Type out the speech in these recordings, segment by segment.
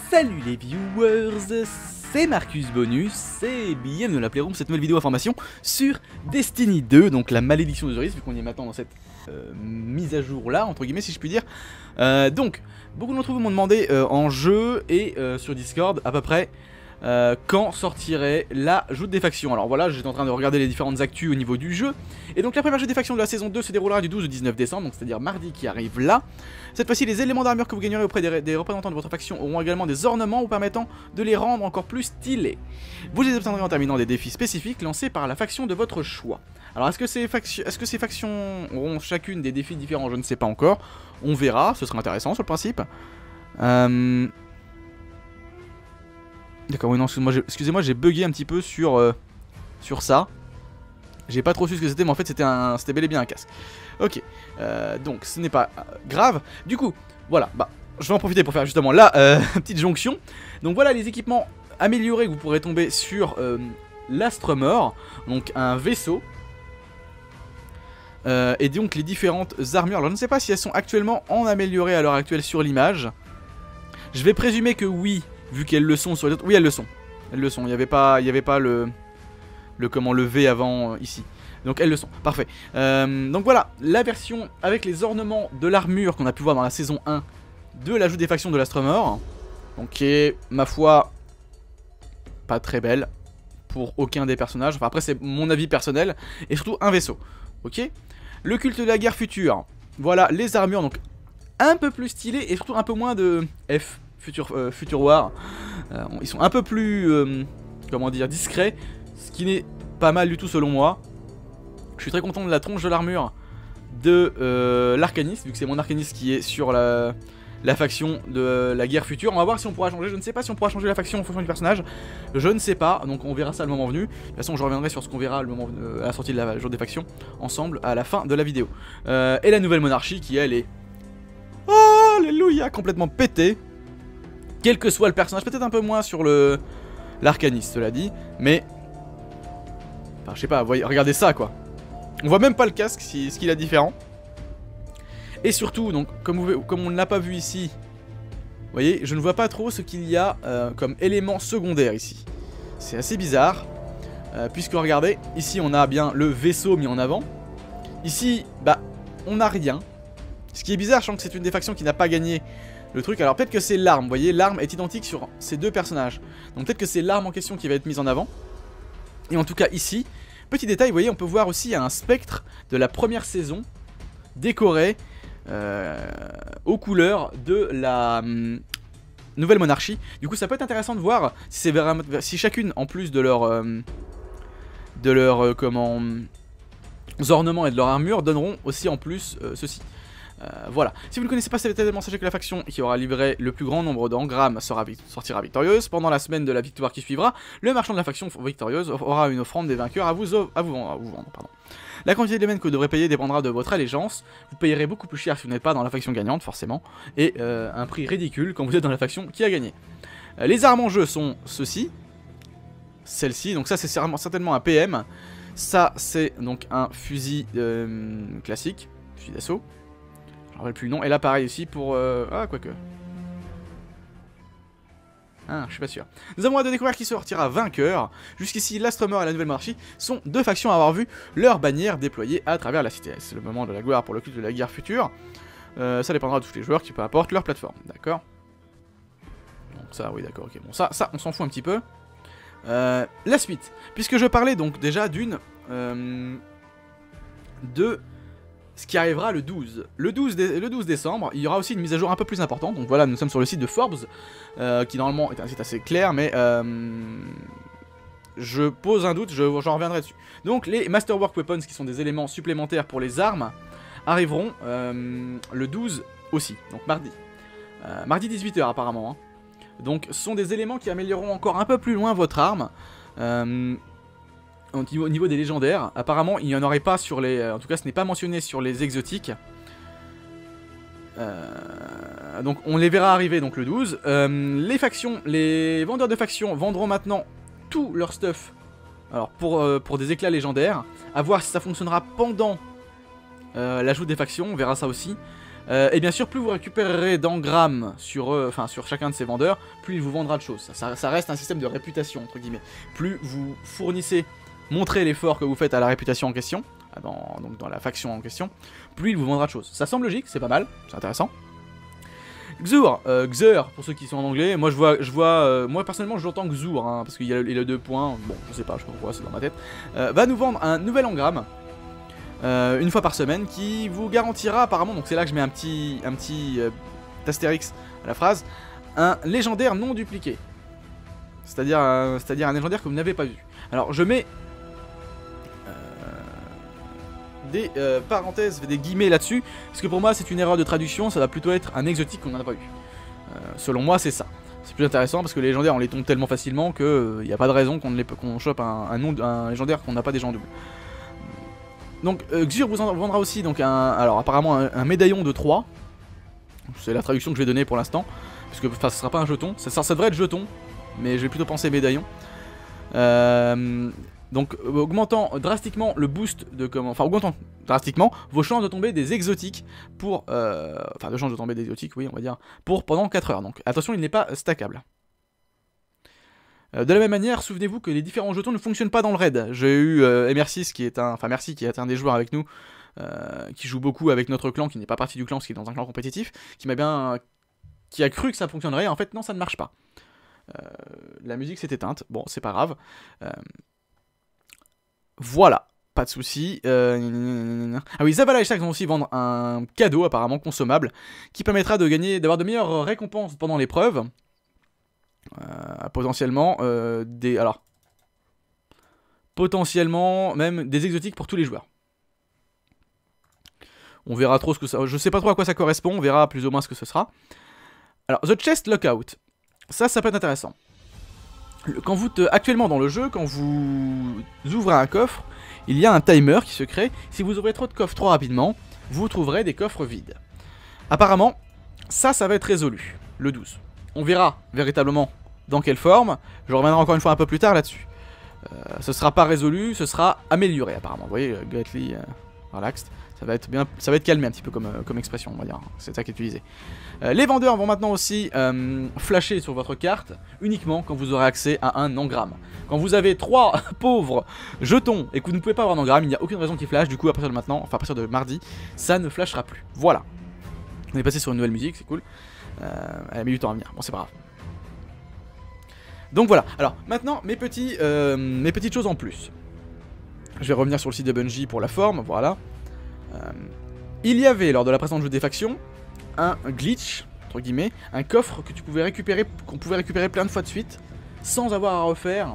Salut les viewers, c'est Marcus Bonus et bienvenue dans la Playroom, cette nouvelle vidéo information sur Destiny 2, donc la malédiction d'Osiris, vu qu'on y est maintenant dans cette mise à jour là, entre guillemets si je puis dire. Donc, beaucoup d'entre vous m'ont demandé en jeu et sur Discord à peu près quand sortirait l'ajout des factions. Alors voilà, j'étais en train de regarder les différentes actus au niveau du jeu. Et donc la première jeu des factions de la saison 2 se déroulera du 12 au 19 décembre, donc c'est-à-dire mardi qui arrive là. Cette fois-ci, les éléments d'armure que vous gagnerez auprès des représentants de votre faction auront également des ornements vous permettant de les rendre encore plus stylés. Vous les obtiendrez en terminant des défis spécifiques lancés par la faction de votre choix. Alors est-ce que ces factions auront chacune des défis différents? Je ne sais pas encore. On verra, ce sera intéressant sur le principe. D'accord, oui, non, excusez-moi, j'ai bugué un petit peu sur ça. J'ai pas trop su ce que c'était, mais en fait c'était bel et bien un casque. Ok, donc ce n'est pas grave. Du coup, voilà, bah, je vais en profiter pour faire justement la petite jonction. Donc voilà les équipements améliorés que vous pourrez tomber sur l'Astremor, donc un vaisseau. Et donc les différentes armures. Alors je ne sais pas si elles sont actuellement en amélioré à l'heure actuelle sur l'image. Je vais présumer que oui. Vu qu'elles le sont sur les autres... Oui, elles le sont. Elles le sont. Il n'y avait pas le V avant ici. Donc elles le sont. Parfait. Donc voilà, la version avec les ornements de l'armure qu'on a pu voir dans la saison 1 de l'ajout des factions de l'Astremor. Donc qui est, ma foi, pas très belle pour aucun des personnages. Enfin après c'est mon avis personnel. Et surtout un vaisseau. Ok. Le culte de la guerre future. Voilà les armures. Donc un peu plus stylées et surtout un peu moins de F. Future War, ils sont un peu plus, comment dire, discrets, ce qui n'est pas mal du tout selon moi. Je suis très content de la tronche de l'armure de l'Arcaniste, vu que c'est mon Arcaniste qui est sur la faction de la guerre future. On va voir si on pourra changer, je ne sais pas si on pourra changer la faction en fonction du personnage, je ne sais pas, donc on verra ça le moment venu. De toute façon je reviendrai sur ce qu'on verra le moment à la sortie de la jour des factions, ensemble, à la fin de la vidéo. Et la nouvelle monarchie qui elle est, oh, alléluia, complètement pétée. Quel que soit le personnage, peut-être un peu moins sur l'Arcaniste, cela dit, mais... Enfin, je sais pas, regardez ça, quoi. On voit même pas le casque, ce qu'il a différent. Et surtout, donc, comme on ne l'a pas vu ici, vous voyez, je ne vois pas trop ce qu'il y a comme élément secondaire ici. C'est assez bizarre, puisque regardez, ici on a bien le vaisseau mis en avant. Ici, bah, on n'a rien. Ce qui est bizarre, je sens que c'est une des factions qui n'a pas gagné... le truc. Alors peut-être que c'est l'arme, vous voyez, l'arme est identique sur ces deux personnages. Donc peut-être que c'est l'arme en question qui va être mise en avant. Et en tout cas ici, petit détail, vous voyez, on peut voir aussi un spectre de la première saison décoré aux couleurs de la nouvelle monarchie. Du coup ça peut être intéressant de voir si chacune, en plus de leur ornements et de leur armure, donneront aussi en plus ceci. Voilà, si vous ne connaissez pas cet élément, sachez que la faction qui aura livré le plus grand nombre d'engrammes sortira victorieuse. Pendant la semaine de la victoire qui suivra, le marchand de la faction victorieuse aura une offrande des vainqueurs à vous vendre. Pardon. La quantité d'éléments que vous devrez payer dépendra de votre allégeance. Vous payerez beaucoup plus cher si vous n'êtes pas dans la faction gagnante, forcément, et un prix ridicule quand vous êtes dans la faction qui a gagné. Les armes en jeu sont ceci, celle-ci, donc ça c'est certainement un PM. Ça c'est donc un fusil classique, fusil d'assaut. Je ne rappelle plus le nom, et là pareil aussi pour... Ah, quoique. Ah, je suis pas sûr. Nous avons hâte de découvrir qui sortira vainqueur. Jusqu'ici, l'Astremor et la Nouvelle Monarchie sont deux factions à avoir vu leur bannière déployée à travers la cité. C'est le moment de la gloire pour le culte de la guerre future. Ça dépendra de tous les joueurs qui peu importe leur plateforme, d'accord. Donc ça, oui, d'accord, ok. Bon, ça, on s'en fout un petit peu. La suite. Puisque je parlais donc déjà de ce qui arrivera le 12. Le 12 décembre, il y aura aussi une mise à jour un peu plus importante. Donc voilà, nous sommes sur le site de Forbes, qui normalement est un site assez clair, mais je pose un doute, j'en reviendrai dessus. Donc les Masterwork Weapons, qui sont des éléments supplémentaires pour les armes, arriveront le 12 aussi, donc mardi. Mardi 18 h apparemment. Hein. Donc ce sont des éléments qui amélioreront encore un peu plus loin votre arme. Au niveau des légendaires, apparemment il n'y en aurait pas sur les... en tout cas ce n'est pas mentionné sur les exotiques. Donc on les verra arriver donc le 12. Les vendeurs de factions vendront maintenant tout leur stuff. Alors pour des éclats légendaires. À voir si ça fonctionnera pendant l'ajout des factions, on verra ça aussi. Et bien sûr, plus vous récupérerez d'engrammes sur chacun de ces vendeurs, plus il vous vendra de choses. Ça reste un système de réputation, entre guillemets. Plus vous fournissez, montrez l'effort que vous faites à la réputation en question, donc dans la faction en question, plus il vous vendra de choses. Ça semble logique, c'est pas mal, c'est intéressant. Xur, Xur, pour ceux qui sont en anglais, moi moi personnellement je l'entends Xur, hein, parce qu'il a 2 points, bon je sais pas, je sais pas pourquoi, c'est dans ma tête, va nous vendre un nouvel engramme, une fois par semaine, qui vous garantira apparemment, donc c'est là que je mets un petit astérix à la phrase, un légendaire non dupliqué, c'est-à-dire un légendaire que vous n'avez pas vu. Alors je mets des parenthèses, des guillemets là-dessus, parce que pour moi c'est une erreur de traduction, ça va plutôt être un exotique qu'on n'en a pas eu. Selon moi c'est ça. C'est plus intéressant parce que les légendaires on les tombe tellement facilement que n'y a pas de raison qu'on chope un légendaire qu'on n'a pas déjà en double. Donc Xur vous en vendra aussi donc alors apparemment un médaillon de 3. C'est la traduction que je vais donner pour l'instant, parce que ça sera pas un jeton, ça devrait être jeton, mais je vais plutôt penser médaillon. Donc augmentant drastiquement le boost de augmentant drastiquement vos chances de tomber des exotiques pour de chances de tomber des exotiques, oui, on va dire, pour pendant 4 heures. Donc attention, il n'est pas stackable. De la même manière, souvenez-vous que les différents jetons ne fonctionnent pas dans le raid. J'ai eu MR6 qui est Merci qui est un des joueurs avec nous, qui joue beaucoup avec notre clan, qui n'est pas partie du clan parce qu'il est dans un clan compétitif, qui a cru que ça fonctionnerait, en fait non, ça ne marche pas. La musique s'est éteinte, bon c'est pas grave. Voilà, pas de soucis. Ah oui, Zavala et Shaxx vont aussi vendre un cadeau apparemment consommable qui permettra d'avoir de meilleures récompenses pendant l'épreuve. Potentiellement potentiellement même des exotiques pour tous les joueurs. On verra trop ce que ça... Je sais pas trop à quoi ça correspond, on verra plus ou moins ce que ce sera. Alors, The Chest Lockout. Ça peut être intéressant. Actuellement dans le jeu, quand vous ouvrez un coffre, il y a un timer qui se crée. Si vous ouvrez trop de coffres trop rapidement, vous trouverez des coffres vides. Apparemment, ça va être résolu, le 12. On verra véritablement dans quelle forme. Je reviendrai encore une fois un peu plus tard là-dessus. Ce sera pas résolu, ce sera amélioré apparemment. Vous voyez, greatly relaxed. Ça va être calmé un petit peu comme expression, on va dire. C'est ça qui est utilisé. Les vendeurs vont maintenant aussi flasher sur votre carte uniquement quand vous aurez accès à un engramme. Quand vous avez 3 pauvres jetons et que vous ne pouvez pas avoir d'engramme, il n'y a aucune raison qu'ils flashent. Du coup, à partir de maintenant, enfin à partir de mardi, ça ne flashera plus. Voilà. On est passé sur une nouvelle musique, c'est cool. Elle a mis du temps à venir. Bon, c'est pas grave. Donc voilà. Alors maintenant, mes petites choses en plus. Je vais revenir sur le site de Bungie pour la forme. Voilà. Il y avait lors de la précédente jeu des factions un glitch, entre guillemets, un coffre que qu'on pouvait récupérer plein de fois de suite sans avoir à refaire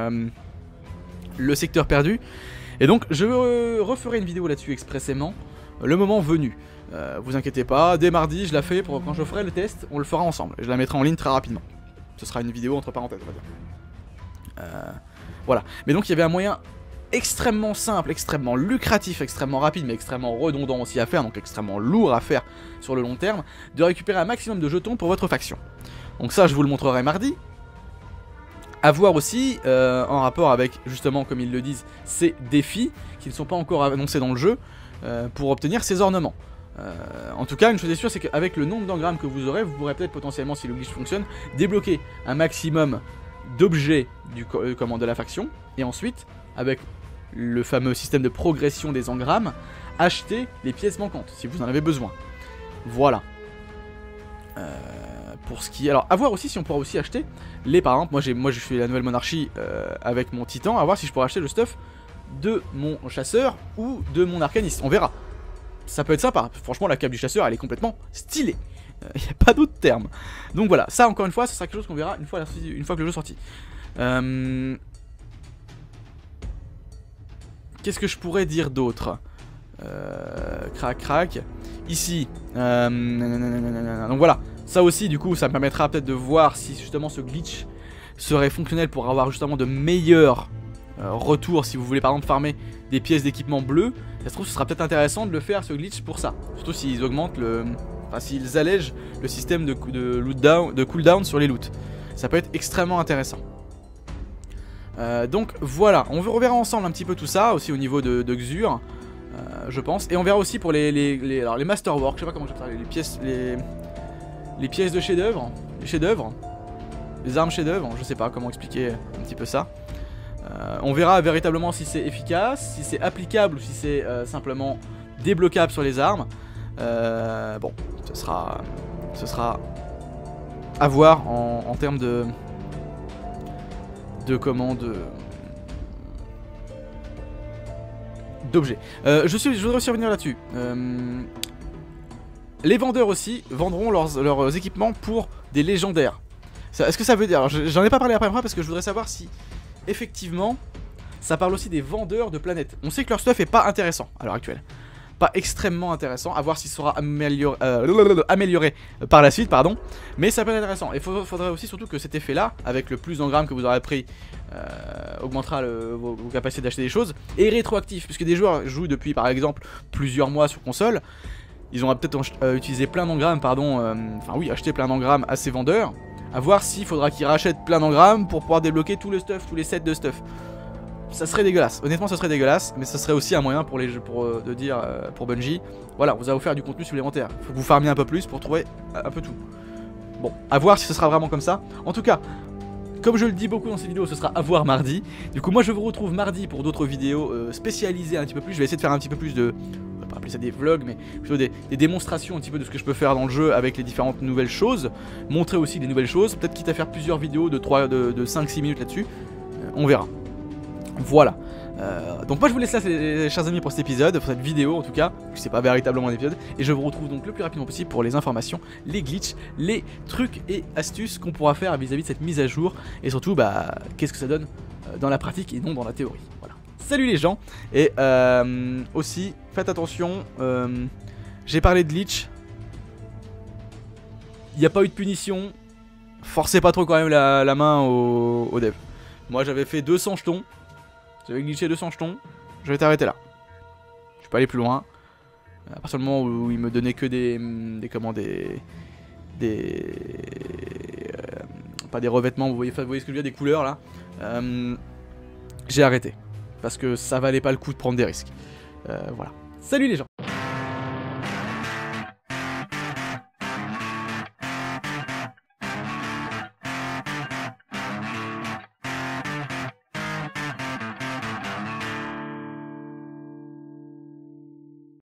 le secteur perdu. Et donc je referai une vidéo là-dessus expressément le moment venu. Vous inquiétez pas, dès mardi je la fais pour quand je ferai le test, on le fera ensemble. Je la mettrai en ligne très rapidement. Ce sera une vidéo entre parenthèses, on va dire. Voilà. Mais donc il y avait un moyen extrêmement simple, extrêmement lucratif, extrêmement rapide, mais extrêmement redondant aussi à faire, donc extrêmement lourd à faire sur le long terme, de récupérer un maximum de jetons pour votre faction. Donc ça, je vous le montrerai mardi. À voir aussi, en rapport avec, justement, comme ils le disent, ces défis qui ne sont pas encore annoncés dans le jeu, pour obtenir ces ornements. En tout cas, une chose est sûre, c'est qu'avec le nombre d'engrammes que vous aurez, vous pourrez peut-être potentiellement, si le glitch fonctionne, débloquer un maximum d'objets de la faction, et ensuite, avec le fameux système de progression des engrammes, acheter les pièces manquantes, si vous en avez besoin. Voilà. Pour ce qui est... Alors, à voir aussi si on pourra aussi acheter les... Par exemple, moi je fais la nouvelle monarchie avec mon titan, à voir si je pourrais acheter le stuff de mon chasseur ou de mon arcaniste. On verra. Ça peut être sympa. Franchement, la cape du chasseur, elle est complètement stylée. Il n'y a pas d'autre terme. Donc voilà, ça encore une fois, ce sera quelque chose qu'on verra une fois que le jeu est sorti. Qu'est-ce que je pourrais dire d'autre? Crac. Ici. Donc voilà. Ça aussi, du coup, ça me permettra peut-être de voir si justement ce glitch serait fonctionnel pour avoir justement de meilleurs retours. Si vous voulez par exemple farmer des pièces d'équipement bleues, ça se trouve ce sera peut-être intéressant de le faire ce glitch pour ça. Surtout s'ils augmentent s'ils allègent le système de cooldown sur les loots. Ça peut être extrêmement intéressant. Donc voilà, on reverra ensemble un petit peu tout ça, aussi au niveau de Xur. je pense. Et on verra aussi pour alors les masterwork, je sais pas comment j'appelle ça, les pièces de chef-d'œuvre, les chefs-d'œuvre, les armes chefs-d'œuvre, je sais pas comment expliquer un petit peu ça. On verra véritablement si c'est efficace, si c'est applicable ou si c'est simplement débloquable sur les armes. Bon, ce sera à voir en termes d'objets. Je voudrais aussi revenir là-dessus. Les vendeurs aussi vendront leurs équipements pour des légendaires. Est-ce que ça veut dire... J'en ai pas parlé après parce que je voudrais savoir si effectivement ça parle aussi des vendeurs de planètes. On sait que leur stuff est pas intéressant à l'heure actuelle. Pas extrêmement intéressant, à voir s'il sera amélioré par la suite, pardon. Mais ça peut être intéressant. Et faudrait aussi surtout que cet effet là, avec le plus d'engrammes que vous aurez pris, augmentera vos capacités d'acheter des choses. Et rétroactif, puisque des joueurs jouent depuis par exemple plusieurs mois sur console. Ils ont peut-être utilisé plein d'engrammes, pardon, enfin oui, acheté plein d'engrammes à ces vendeurs. À voir s'il faudra qu'ils rachètent plein d'engrammes pour pouvoir débloquer tout le stuff, tous les sets de stuff. Ça serait dégueulasse, honnêtement ça serait dégueulasse, mais ça serait aussi un moyen pour les jeux, de dire pour Bungie, voilà, vous allez vous faire du contenu supplémentaire. Faut que vous farmiez un peu plus pour trouver un peu tout. Bon, à voir si ce sera vraiment comme ça. En tout cas, comme je le dis beaucoup dans ces vidéos, ce sera à voir mardi. Du coup, moi je vous retrouve mardi pour d'autres vidéos spécialisées un petit peu plus. Je vais essayer de faire un petit peu plus de... On va pas appeler ça des vlogs, mais plutôt des démonstrations un petit peu de ce que je peux faire dans le jeu avec les différentes nouvelles choses. Montrer aussi les nouvelles choses, peut-être quitte à faire plusieurs vidéos de 5-6 minutes là-dessus. On verra. Voilà. Donc moi je vous laisse là chers amis pour cet épisode, pour cette vidéo en tout cas, c'est pas véritablement un épisode, et je vous retrouve donc le plus rapidement possible pour les informations, les glitches, les trucs et astuces qu'on pourra faire vis-à-vis de cette mise à jour, et surtout bah qu'est-ce que ça donne dans la pratique et non dans la théorie. Voilà. Salut les gens, et aussi faites attention, j'ai parlé de glitch, il n'y a pas eu de punition, forcez pas trop quand même la main au dev. Moi j'avais fait 200 jetons. J'avais glitché 200 jetons, je vais t'arrêter là. Je vais pas aller plus loin. À partir du moment où il me donnait que pas des revêtements, vous voyez ce que je veux dire, des couleurs là. J'ai arrêté. Parce que ça valait pas le coup de prendre des risques. Voilà. Salut les gens!